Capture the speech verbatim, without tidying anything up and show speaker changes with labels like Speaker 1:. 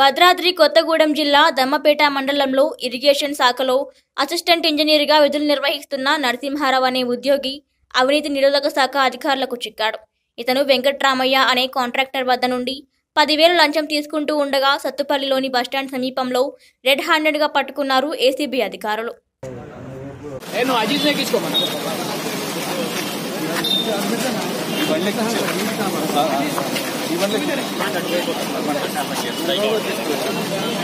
Speaker 1: భద్రాద్రి కొత్తగూడెం జిల్లా దమ్మపేట మండలంలో ఇరిగేషన్ శాఖలో అసిస్టెంట్ ఇంజనీర్గా విధులు నిర్వహిస్తున్న నరసింహారావు అనే ఉద్యోగి అవినీతి నిరోధక శాఖ అధికారులకు చిక్కాడు. ఇతను వెంకట్రామయ్య అనే కాంట్రాక్టర్ వద్ద నుండి పదివేలు లంచం తీసుకుంటూ ఉండగా సత్తుపల్లిలోని బస్టాండ్ సమీపంలో రెడ్ హ్యాండెడ్గా పట్టుకున్నారు ఏసీబీ అధికారులు.
Speaker 2: Even